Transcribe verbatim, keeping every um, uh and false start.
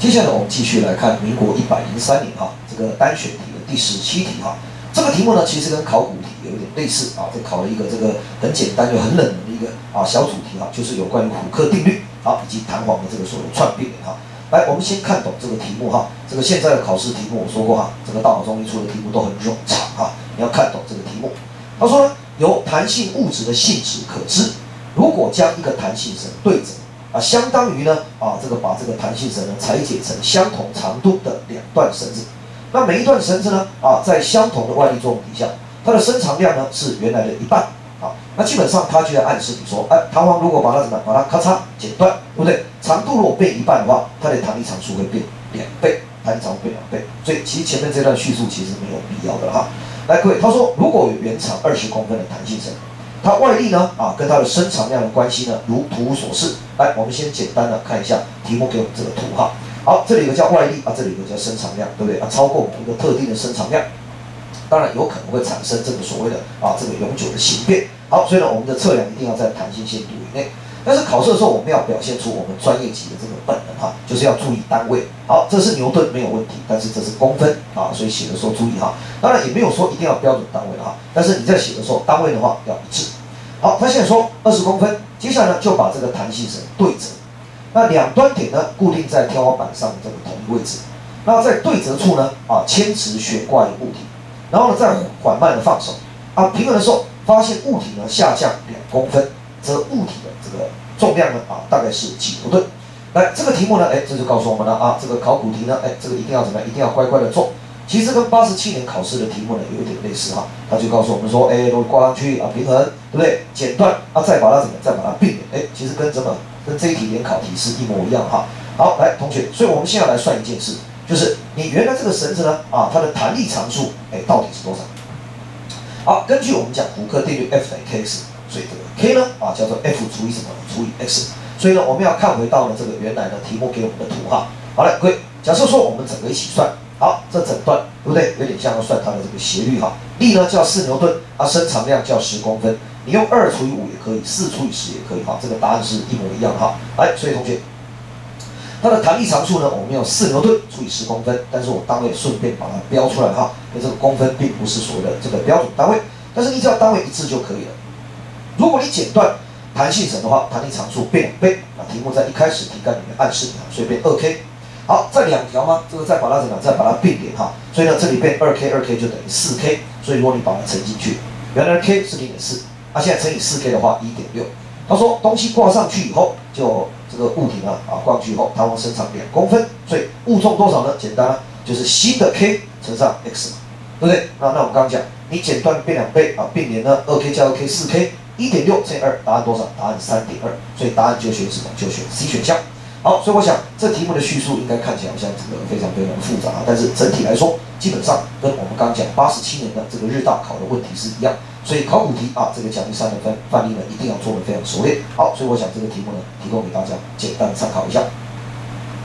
接下来我们继续来看民国一百零三年哈，这个单选题的第十七题哈。这个题目呢，其实跟考古题有一点类似啊，这考了一个这个很简单又很冷门的一个啊小主题哈，就是有关于虎克定律啊以及弹簧的这个所谓串并联哈。来，我们先看懂这个题目哈。这个现在的考试题目我说过哈，这个大脑中医出的题目都很冗长哈，你要看懂这个题目。他说呢，由弹性物质的性质可知，如果将一个弹性绳对折。 啊，相当于呢，啊，这个把这个弹性绳呢裁解成相同长度的两段绳子，那每一段绳子呢，啊，在相同的外力作用底下，它的伸长量呢是原来的一半，啊，那基本上它就在暗示你说，哎，弹簧如果把它怎么把它咔嚓剪断，对不对？长度如果变一半的话，它的弹力常数会变两倍，弹力常数变两倍，所以其实前面这段叙述其实没有必要的哈。来，各位，他说如果有原长二十公分的弹性绳。 它外力呢，啊，跟它的伸长量的关系呢，如图所示。来，我们先简单的看一下题目给我们这个图哈。好，这里有个叫外力啊，这里有个叫伸长量，对不对啊？超过某一个特定的伸长量，当然有可能会产生这个所谓的啊这个永久的形变。好，所以呢，我们的测量一定要在弹性限度以内。但是考试的时候，我们要表现出我们专业级的这个本能哈，就是要注意单位。好，这是牛顿没有问题，但是这是公分啊，所以写的时候注意哈。当然也没有说一定要标准单位的哈，但是你在写的时候，单位的话要一致。 好，他现在说二十公分，接下来呢就把这个弹性绳对折，那两端点呢固定在天花板上的这个同一位置，那在对折处呢啊牵直悬挂一个物体，然后呢再缓慢的放手，啊平衡的时候发现物体呢下降两公分，则物体的这个重量呢啊大概是几牛顿。来，这个题目呢，哎这就告诉我们了啊，这个考古题呢，哎这个一定要怎么样，一定要乖乖的做。 其实跟八十七年考试的题目呢有一点类似哈，他就告诉我们说，哎，如果挂上去啊平衡，对不对？剪断啊，再把它怎么，再把它并联，哎，其实跟怎么跟这一题联考题是一模一样哈。好，来同学，所以我们现在来算一件事，就是你原来这个绳子呢啊，它的弹力常数哎到底是多少？好，根据我们讲虎克定律 F 等于 kx， 所以这个 k 呢啊叫做 F 除以什么除以 x， 所以呢我们要看回到呢这个原来的题目给我们的图哈。好了，各位，假设说我们整个一起算。 好，这整段对不对？有点像要算它的这个斜率哈。力呢叫四牛顿，啊，伸长量叫十公分。你用二除以五也可以，四除以十也可以哈。这个答案是一模一样哈。来，所以同学，它的弹力常数呢，我们用四牛顿除以十公分，但是我单位顺便把它标出来哈，因为这个公分并不是所谓的这个标准单位，但是你只要单位一致就可以了。如果你剪断弹性绳的话，弹力常数变两倍。那题目在一开始题干里面暗示你哈，所以变二 k。 好，再两条吗？这个再把它怎么样？再把它并联哈，所以呢，这里变二 k， 二 k 就等于四 k， 所以如果你把它乘进去，原来的 k 是零点四，那现在乘以四 k 的话，一点六。他说东西挂上去以后，就这个物体呢啊挂上去以后，弹簧伸长两公分，所以物重多少呢？简单了，就是新的 k 乘上 x 嘛，对不对？那那我们刚刚讲，你剪断变两倍啊，并联呢二 k 加二 k 四 k， 一点六乘以二，答案多少？答案三点二，所以答案就选什么？就选 C 选项。 好，所以我想这题目的叙述应该看起来好像这个非常非常的复杂，但是整体来说，基本上跟我们刚刚讲八十七年的这个日大考的问题是一样。所以考古题啊，这个奖励三的分范例呢，一定要做得非常熟练。好，所以我想这个题目呢，提供给大家简单参考一下。